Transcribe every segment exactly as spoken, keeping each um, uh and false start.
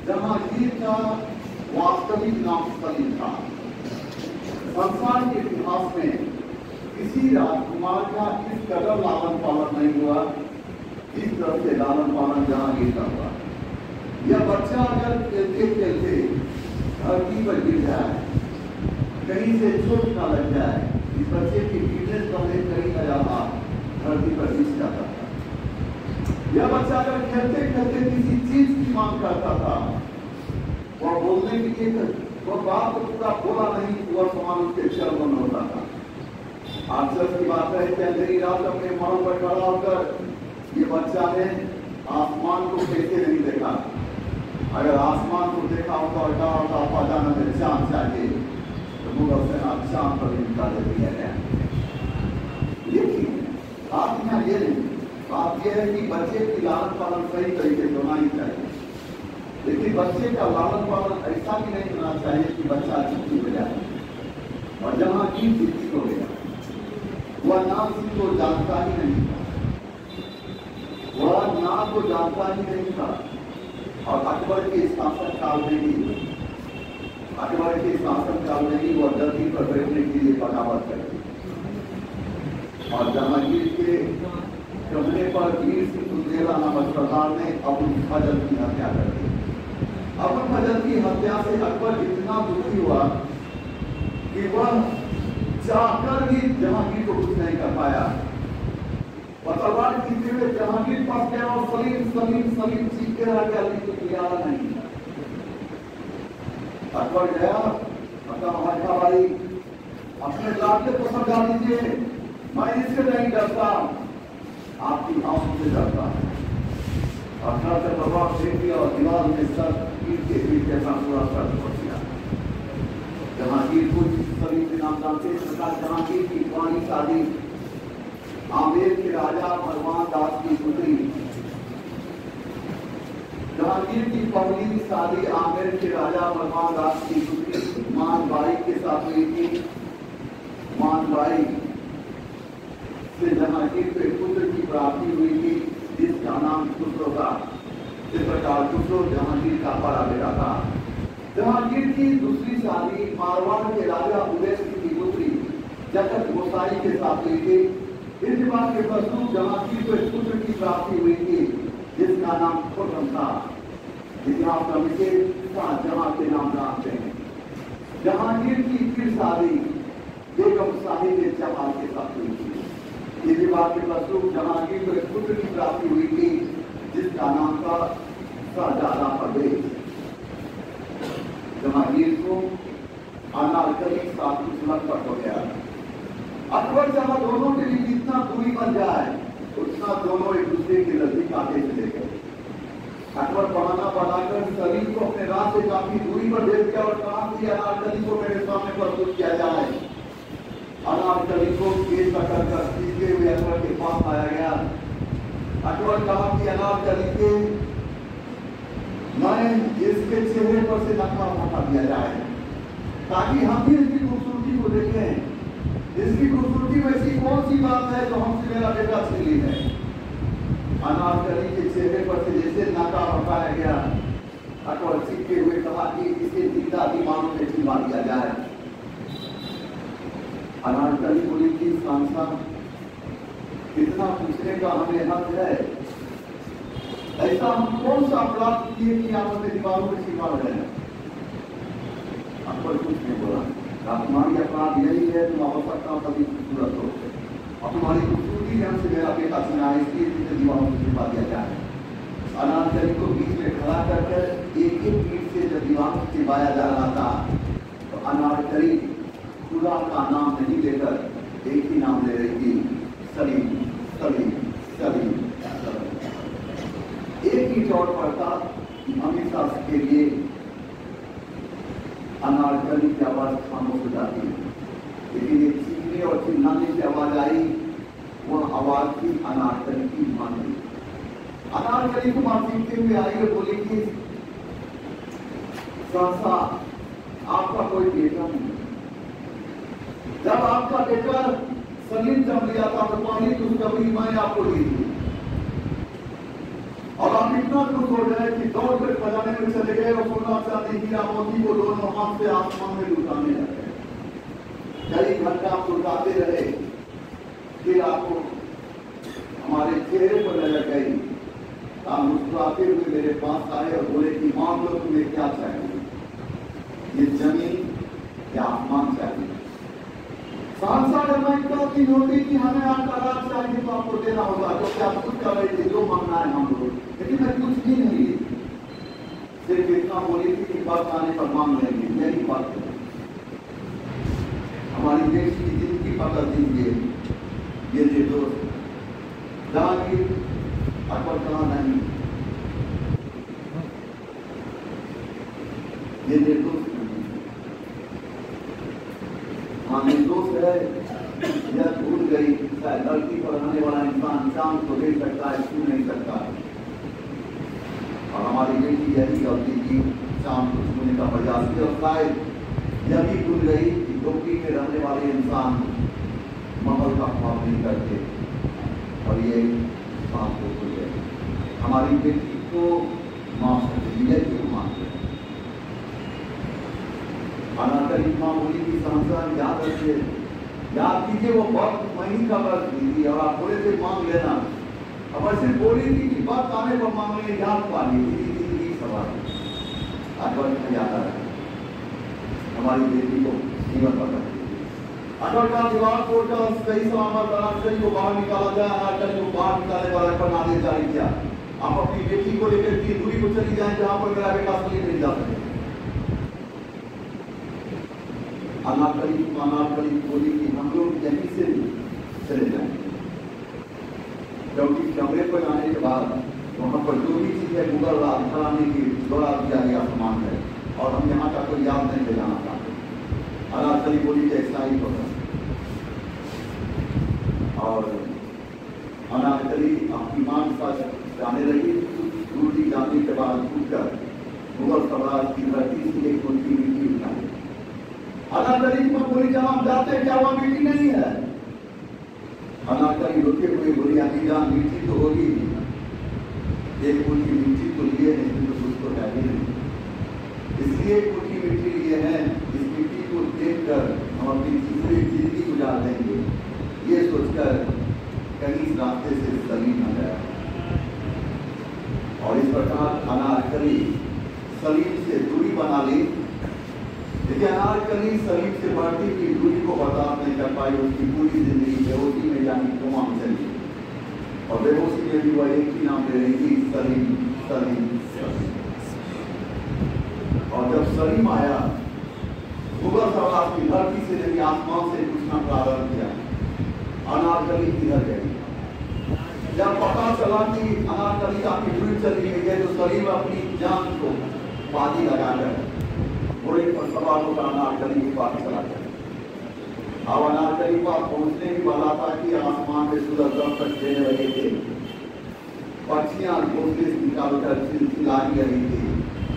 जहांगीर का वास्तविक नाम सलीम था। संसार के इतिहास में किसी राजकुमार का इस कदर लालन पालन नहीं हुआ इस तरह से लालन पालन जहांगीर का हुआ। यह बच्चा अगर खेलते खेलते धरती पर गिर जाए, कहीं से चोट न लग जाए, इस बच्चे की फिटनेस पहले कहीं न ज्यादा धरती पर गिर जाता था। यह बच्चा अगर खेलते खेलते किसी चीज की मांग करता था, वह बोलने की एक वह बात तो पूरा बोला नहीं, वह समान उसके चरण होता था। आश्चर्य की बात है कि अंधेरी रात अपने मरों पर खड़ा होकर ये बच्चा ने आसमान को कैसे नहीं देखा। अगर आसमान को देखा होता और कहा होता पाजाना में चांद चाहिए तो मुगल सेना चांद पर निकाल दिया गया। लेकिन बात यहाँ ये नहीं, बात यह है कि बच्चे की लालन पालन सही तरीके से होना ही चाहिए। लेकिन बच्चे का लालन पालन ऐसा भी नहीं होना चाहिए कि बच्चा चिट्ठी हो जाए और जहां की चिट्ठी हो गया वह नाम सिंह को जानता ही नहीं था, वह नाम को जानता ही नहीं था। और अकबर के शासन काल में ही अकबर के शासन काल में ही वह धरती पर बैठने के लिए बगावत करती और जहांगीर के कहने पर वीर सिंह सुंदेला नामक सरदार ने अबुल फजल की हत्या कर दी। अबुल फजल की हत्या से अकबर इतना दुखी हुआ कि वह चाहकर भी जहांगीर को कुछ नहीं कर पाया। तलवार खींचे हुए जहांगीर पास गया और सलीम सलीम सलीम चीखते रहा कि अली को किया नहीं। अकबर गया, मतलब भाई अपने लाडले को समझा दीजिए, मैं इससे नहीं डरता, आपकी आंखों से डरता है। अठारह से तलवार फेंक दिया और दीवार में सर ईट के पीठ जैसा पूरा सर छोड़ दिया। जहांगीर को सलीम के नाम जानते जहांगीर की पुरानी शादी आमेर के राजा भगवान दास की पुत्री। जहांगीर की पहली शादी आमेर के राजा भगवान दास की पुत्री मानबाई के साथ हुई थी। मानबाई से जहांगीर के पुत्र की प्राप्ति हुई थी जिसका नाम खुसरो था। इस प्रकार खुसरो जहांगीर का बड़ा बेटा था। जहांगीर की दूसरी शादी मारवाड़ के राजा उदय सिंह की पुत्री जगत गोसाई के साथ हुई थी। इस बात के फलस्वरूप जहांगीर को एक पुत्र की प्राप्ति हुई थी जिसका नाम खुर्रम था। इतिहास में इसे शाहजहां के नाम जानते हैं। जहांगीर की फिर शादी बेगम शाही के जमाल के साथ हुई थी। इस बात के फलस्वरूप जहांगीर को एक पुत्र की प्राप्ति हुई थी जिसका नाम था शाहजहां परवेज। जहांगीर को अनारकली साथ लखपत हो गया। अकबर चाहा दोनों के लिए जितना दूरी बन जाए उतना दोनों एक दूसरे के नजदीक आते चले गए। अकबर बहाना बनाकर सलीम को अपने राह से काफी दूरी पर भेज दिया और कहा कि अनारकली को मेरे सामने प्रस्तुत किया जाए। अनारकली को केस पकड़ कर सीधे हुए अकबर के पास आया गया। अकबर कहा कि अनारकली के मैं इसके चेहरे पर से नकाब हटा दिया जाए ताकि हम भी इसकी खूबसूरती को देखें। इसकी खूबसूरती में ऐसी कौन सी बात है जो हमसे मेरा बेटा छीन ली है। अनारकली के चेहरे पर से जैसे नकाब हटाया गया, अकबर चीखते हुए कहा कि इसे जिंदा दीवानों में छिपा दिया जाए। अनारकली बोली कि सांसद कितना पूछने का हमें हक है, ऐसा हम कौन सा अपराध किए कि आप अपने दीवारों में छिपा रहे हैं। अकबर कुछ नहीं बोला। तुम्हारी अपराध यही है, तुम आवश्यकता कभी खूबसूरत हो और तुम्हारी खूबसूरती हमसे मेरा बेटा सुना है, इसलिए तुझे दीवारों में छिपा दिया जाए। अनारकली को बीच में खड़ा कर एक एक पीठ से जब दीवार में छिपाया जा रहा था तो अनारकली खुदा का नाम नहीं लेकर एक ही नाम ले रही थी, सलीम सलीम सलीम। एक ही चौड़ पड़ता हमेशा के लिए अनारकली की आवाज खामोश हो जाती है, लेकिन एक चीखने और चिल्लाने की आवाज आई, वह आवाज थी अनारकली की मां की। अनारकली को मां चीखते हुए आई और बोली कि सहसा आपका कोई बेटा नहीं। जब आपका बेटा सलीम जम लिया था तो पहली खुशखबरी मैं आपको दी थी और आप इतना खुश हो गए कि दौड़ कर खजाने में चले गए और ने हीरा मोती को दोनों हाथ से आसमान में लुटाने लगे। कई घंटा लुटाते रहे, फिर आपको हमारे चेहरे पर नजर गई। आप मुस्कुराते हुए मेरे पास आए और बोले कि मान लो तुम्हें क्या चाहिए, ये जमीन या आसमान चाहिए। सांसद अमेरिका की नोटी की हमें आठ लाख चाहिए तो आपको देना होगा, तो क्या कुछ कर रहे थे, जो मांगना है हम लोग, लेकिन मैं कुछ भी नहीं ली, सिर्फ इतना बोली थी कि बात आने पर मांग लेंगे, यही बात है। हमारी देश की जिंदगी पकड़ दीजिए, ये निर्दोष जहांगीर अकबर कहा नहीं, ये निर्दोष हाँ निर्दोष है। यह भूल गई शायद धरती पर रहने वाला इंसान चांद को देख सकता है, छू नहीं सकता। और हमारी बेटी यही गलती की, चांद को छूने का प्रयास किया और शायद यह भी भूल गई कि झोपड़ी में रहने वाले इंसान महल का ख्वाब नहीं करते, और ये चांद को भूल गए। हमारी बेटी को माफ कर दीजिए, क्यों माफ करें। अनाकरी मामूली की संसार याद रखिए, याद कीजिए वो वक्त महीने का वर्ष थी और आप बोले थे मांग लेना, अब ऐसे बोली थी कि बात आने पर मांग लें, याद पानी थी सवाल अकबर का याद आ रहा है। हमारी बेटी को जीवन पर अकबर का दीवार तोड़कर सही सलामत अनाकरी को बाहर निकाला जाए, अनाकरी को बाहर निकालने वाला अकबर आदेश जारी किया, आप अपनी बेटी को लेकर की दूरी को चली जाए जहां पर मेरा बेटा सलीम नहीं जा सके। अनाकरी अनाकरी बोली कि हम लोग यहीं से चले जाएंगे, क्योंकि कमरे पर जाने के बाद वहाँ पर जो भी चीज़ है मुगल राज घराने की दौड़ा दिया गया सामान है, और हम यहाँ का कोई याद नहीं ले जाना चाहते। अनाकरी बोली कि ऐसा ही होगा, और अनाकरी अपनी मान पर जाने लगी। दूरी जाने के बाद उठकर मुगल सम्राट की धरती से एक उनकी मिट्टी उठाई। अनाकरी में बोली जहां हम जाते क्या वहां मिट्टी नहीं है। अनाकरी रोते हुए बोली अमीजान मिट्टी तो होगी, एक मुट्ठी मिट्टी तो लिए हैं, तो कुछ तो है ही नहीं, इसलिए एक मुट्ठी मिट्टी लिए हैं, इस मिट्टी को देखकर हम अपनी दूसरी जिंदगी गुजार देंगे, ये सोचकर कहीं इस रास्ते से सलीम आ गया। और इस प्रकार अनारकली सलीम से दूरी बना ली, लेकिन अनारकली सलीम से बढ़ती हुई दूरी को बर्दाश्त नहीं कर पाई। उसकी पूरी जिंदगी बेहोशी में जानी कोमा में चली, और बेहोशी में भी वह एक ही नाम ले रही थी, सलीम सलीम सलीम। और जब सलीम आया, मुगल सम्राट की धरती से जब आसमान से पूछना प्रारंभ किया, अनारकली किधर गई। जब पता चला कि अनारकली आपकी दूरी चली गई है, तो सलीम अपनी जान को बाजी लगाकर घोड़े पर सवार होकर अनारकली के पास चला गया। अब अनारकली पास पहुंचने ही वाला था कि आसमान में सूरज दस्तक देने लगे थे, पक्षियां घोंसले निकालकर चिलचिला रही थी।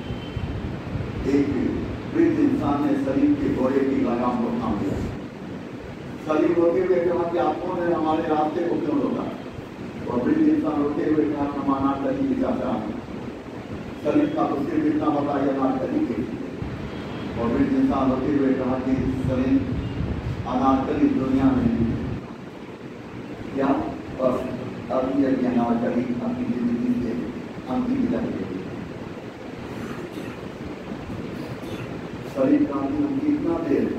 एक वृद्ध इंसान ने सलीम के घोड़े की लगाम को थाम लिया। सलीम रोते हुए कहा कि आप कौन है, हमारे रास्ते को क्यों रोका। और वृद्ध इंसान रोते हुए कहा हम अनारकली की चाचा। सलीम का तो सिर्फ इतना बताया अनारकली के, और वृद्ध इंसान रोते हुए कहा कि सलीम अनारकली दुनिया में क्या बस अभी अभी अनारकली अपनी जिंदगी से अंतिम विदाई देगी। सलीम कहा कि हम कितना देर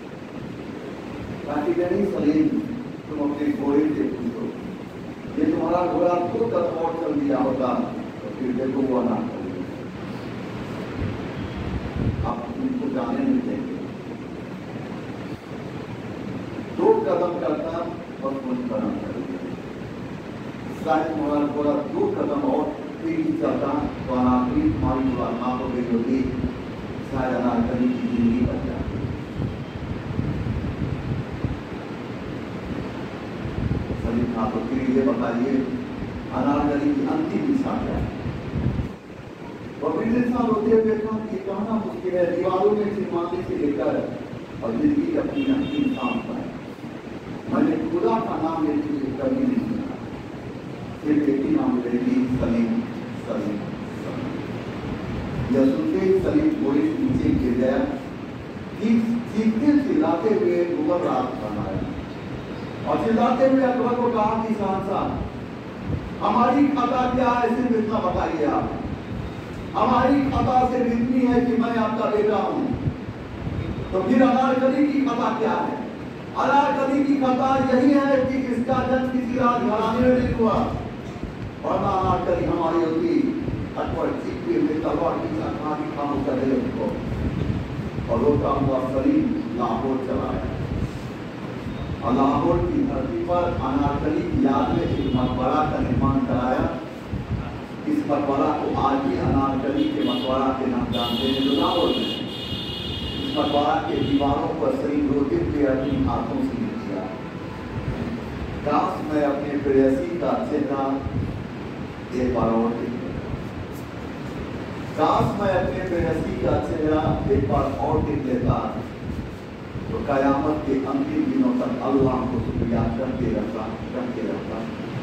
ताकि नहीं सलीम तुम अपने घोड़े से पूछो, ये तुम्हारा घोड़ा दो कदम और चल दिया होता तो फिर देखो वो अनारकली आप उनको जाने नहीं देंगे। दो कदम करता और कुछ कदम करेंगे, शायद तुम्हारा घोड़ा दो कदम और तेजी चलता तो अनारकली तुम्हारी मुलाकात हो गई होती, शायद अनारकली की जिंदगी बच जाती। सलीम हाँ तो फिर ये बताइए अनारकली की अंतिम दिशा क्या है। और फिर इंसान होते हुए कहा कि कहना मुश्किल है, दीवारों में सिरमाने से लेकर और जिंदगी अपनी अंतिम सांस पर मैंने खुदा का नाम लेते हुए कभी नहीं सुना, सिर्फ एक ही नाम लेती सलीम सलीम सलीम। यह सुनते ही सलीम घोड़े से नीचे गिर गया। चीखते चिल्लाते हुए मुगल रात बनाया और चिल्लाते हुए अकबर को कहा कि शहंशाह हमारी खता क्या है, सिर्फ इतना बताइए आप। हमारी खता सिर्फ इतनी है कि मैं आपका बेटा हूं। तो फिर अनारकली की खता क्या है? अनारकली की खता यही है कि इसका जन्म किसी राजघराने में नहीं हुआ, वरना अनारकली हमारी होती। अकबर चीखते हुए तलवार की कहा कि खामोश कर दे उसको, और रोता हुआ सलीम लाहौर चला गया। और लाहौर की धरती पर अनारकली की याद में एक मकबरा का निर्माण कराया। इस मकबरा को आज भी अनारकली के मकबरा के नाम जानते हैं जो लाहौर में। इस मकबरा के दीवारों पर सलीम रोते हुए अपनी हाथों से लिख दिया, काश मैं अपने प्रेयसी का चेहरा एक बार और देख, काश मैं अपने प्रेयसी का चेहरा एक बार और देख लेता, तो कयामत के अंतिम दिनों तक अल्लाह को शुक्रिया करते रहता करते रहता।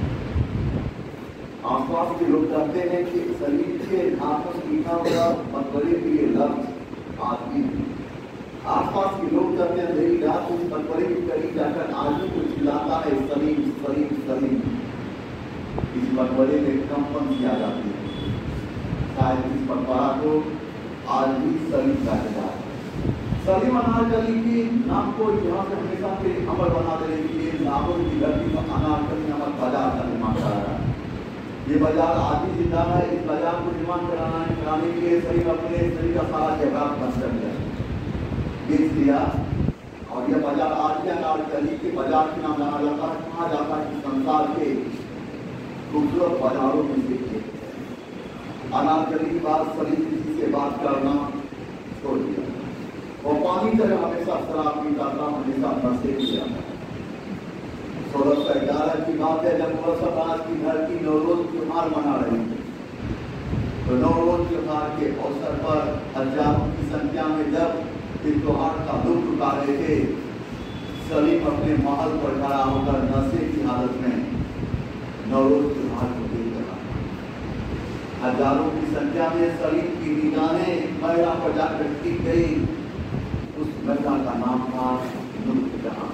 आसपास के लोग कहते हैं कि सलीम के हाथों से लिखा हुआ मकबरे के लिए लफ्ज आज भी। आसपास के लोग कहते हैं मेरी रात उस मकबरे के करीब जाकर आदमी को चिल्लाता है सलीम सलीम सलीम। इस मकबरे में कंपन किया जाती है, शायद इस मकबरा को आज भी सलीम कहा जाता है। सलीम अनारकली के नाम को यहाँ से हमेशा के अमर बना देने के लिए लाहौर की धरती में अनारकली नामक बाजार का निर्माण कराया। ये बाजार आज भी जिंदा है। इस बाजार को निर्माण कराना कराने के लिए सलीम अपने शरीर का सारा जवाब बंद कर दिया, बेच दिया, और यह बाजार आज भी अनारकली के बाजार के नाम जाना जाता है। कहा जाता है कि संसार के खूबसूरत बाजारों में से एक। अनारकली की बात सलीम किसी से बात करना छोड़ दिया, और पानी तरह हमेशा शराब पीता था, हमेशा नशे किया। सोलह सौ ग्यारह की बात है जब मुगल की धरती नौरोज त्योहार मना रही थी। तो नौरोज त्योहार के अवसर पर हजारों की संख्या में जब इस त्योहार का लुत्फ उठा रहे थे, सलीम अपने महल पर खड़ा होकर नशे की हालत में नौरोज त्योहार को देख रहा। हजारों की संख्या में सलीम की निगाहें महिला पर जाकर टिक गई। उस महिला का नाम था नूरजहां।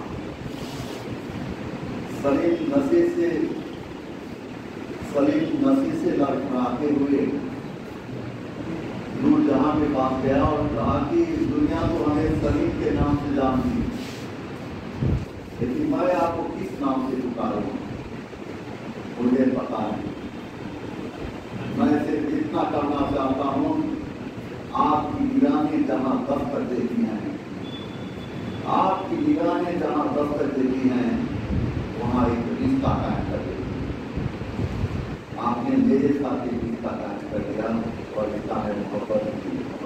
सलीम नशे से सलीम नशे से लड़खड़ाते हुए नूरजहां के पास गया और कहा कि दुनिया तो हमें सलीम के नाम से जानती, लेकिन मैं आपको किस नाम से पुकारूं मुझे पता है। मैं सिर्फ इतना करना चाहता हूं, आपकी निगाहें जहां दस्तक देती हैं, आपकी निगाहें जहां दस्तक देती हैं वहां एक रिश्ता कायम कर देती। आपने मेरे साथ एक रिश्ता कायम कर दिया, और रिश्ता है मोहब्बत।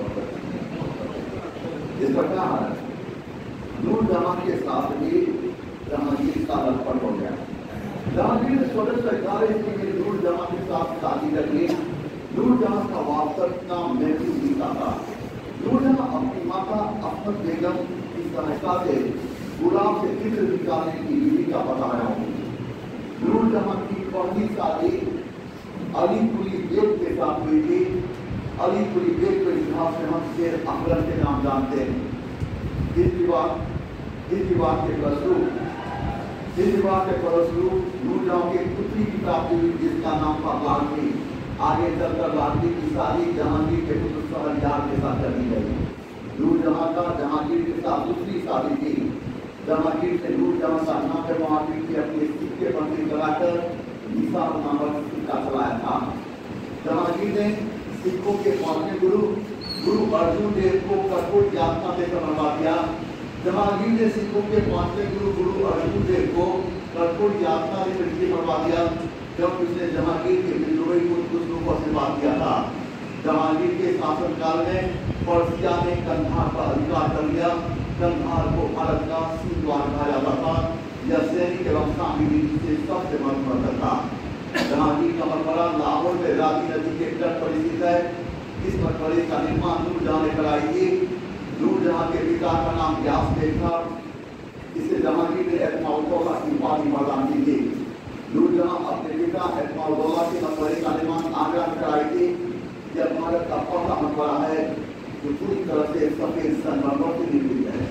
इस प्रकार नूरजहां के साथ भी जहांगीर का लड़पट हो गया। जहांगीर ने सोलह सौ ग्यारह ईस्वी में नूरजहां के साथ शादी कर ली। नूरजहां का वास्तविक नाम महफूज गीता था। नूरजहां अपनी माता अहमद बेगम की सहायता से गुलाब से चित्र निकालने की विधि का बताया। नूरजहां की पहली शादी अली कुली बेग के साथ हुई थी। अली कुली बेग के इतिहास में हम शेर अकबर के नाम जानते हैं। इस विवाह इस विवाह के फलस्वरूप इस विवाह के फलस्वरूप नूरजहां के पुत्री की प्राप्ति हुई, जिसका नाम था लाडली। आगे चलकर लाडली की शादी जहांगीर के पुत्र शहरयार के साथ कर दी गई। नूरजहां का जहांगीर के साथ दूसरी शादी थी। जहांगीर से नूरजहां का नाम है महावीर की अपने सिक्के पर लगाकर निसार नामक सिक्का चलाया था। जहांगीर ने सिखों के पांचवें गुरु गुरु अर्जुन देव को कठोर यातना देकर मरवा दिया। जहांगीर ने सिखों के पांचवें गुरु गुरु अर्जुन देव को कठोर यातना देकर मरवा दिया, जब उसने जहांगीर के विद्रोही को कुछ लोगों से बात किया था। जहांगीर के शासनकाल में पर्सिया ने कंधार का अधिकार कर लिया। कंधार को भारत का सिंह द्वार कहा जाता था। यह सैनिक एवं सामरिक से सबसे महत्वपूर्ण था। जहांगीर का मकबरा लाहौर में रावी नदी के तट पर स्थित है। इस मकबरे का निर्माण नूरजहां ने कराई थी। नूरजहां के पिता का नाम व्यास बेग था। इसे जहांगीर ने एतमाउद्दौला की उपाधि प्रदान की थी। नूरजहां अपने पिता एतमाउद्दौला के मकबरे का निर्माण आगरा में कराई थी। जब भारत का पहला मकबरा है जो पूरी तरह से सफेद संगमरमर से निर्मित है।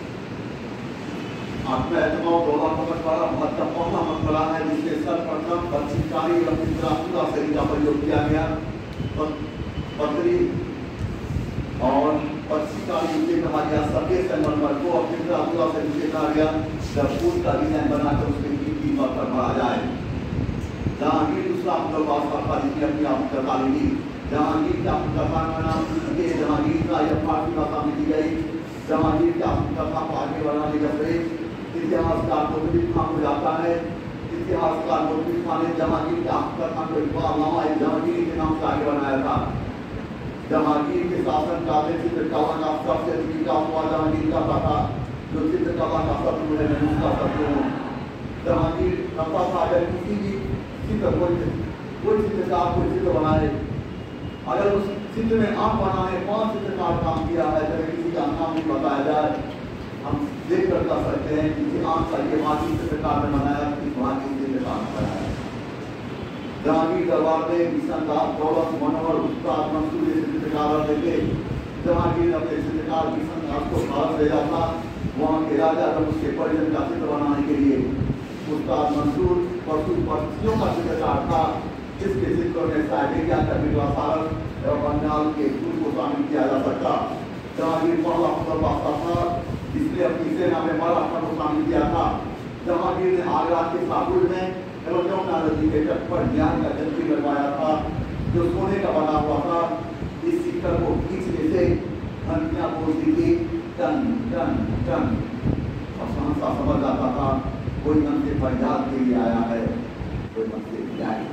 आपका एतमाद दौला का मकबरा भारत का पहला मकबरा है जिसके सर्वप्रथम पच्चीकारी एवं इंद्रापुरा शैली का प्रयोग किया गया। पत्री और पच्चीकारी युग कहा गया, सफेद संगमरमर को और इंद्रापुरा शैली से कहा गया जब फूल का डिजाइन बनाकर उसके कीमती पर भरा जाए। जहांगीर दूसरा मुगल बादशाह था जिसने अपनी आत्मकथा लिखी। जहांगीर की आत्मकथा का नाम जहांगीर का यह फारसी भाषा में दी गई। जहांगीर की आत्मकथा को आगे बढ़ाने का प्रयास इतिहासकार मुर्तज़ा खान को जाता है। इतिहासकार मुर्तज़ा खान ने जहांगीर की आत्मकथा को इकबालनामा जहांगीर के नाम से आगे बनाया था। जहांगीर के शासन काल में चित्रकला का सबसे अधिक विकास हुआ जहांगीर का था, जो चित्रकला का शत्रु है मैं उसका शत्रु हूँ। जहांगीर करता था अगर किसी भी चित्र कोई कोई चित्रकार कोई चित्र बनाए, अगर उस चित्र में आंख बनाने पांच चित्रकार काम किया है तो किसी का नाम नहीं बताया जाए, हम देख कर कर सकते हैं कि आंख का ये माजी चित्रकार ने बनाया, किस माजी चित्रकार ने बनाया। जहांगीर दरबार में किशन दास, दौलत मनोहर, उस्ताद मंसूर जैसे चित्रकार रहते थे। जहांगीर ने अपने चित्रकार किशन दास को भारत भेजा था वहाँ के राजा और उसके परिजन का चित्र बनाने के लिए। उस्ताद मंसूर पशु पक्षियों का चित्रकार था जिसके चित्रों में साइबेरिया का मिर्जासारस एवं बंगाल के फूल को शामिल किया जा सकता। जहांगीर पहला मुगल बादशाह था जिसने अपनी सेना में मराठा को शामिल किया था। जहांगीर ने आगरा के सापुर में एवं यमुना नदी के तट पर ज्ञान का जंतरी लगवाया था जो सोने का बना हुआ था। इस शिखर को खींचने से घंटियां बोलती थी टन टन टन और सहसा समझ आता था कोई मन से फरियाद के लिए आया है, कोई मन से न्याय